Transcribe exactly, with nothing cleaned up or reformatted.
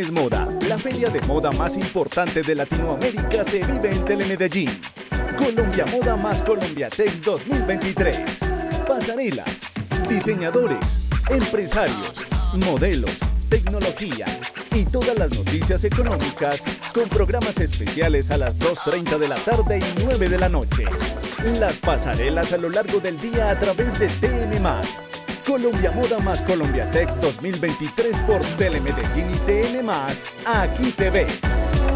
es Moda. La feria de moda más importante de Latinoamérica se vive en Telemedellín. Colombia Moda más Colombiatex dos mil veintitrés. Pasarelas, diseñadores, empresarios, modelos, tecnología y todas las noticias económicas con programas especiales a las dos y treinta de la tarde y nueve de la noche. Las pasarelas a lo largo del día a través de T N más. Colombia Moda más Colombiatex dos mil veintitrés por Telemedellín y T N más. Aquí te ves.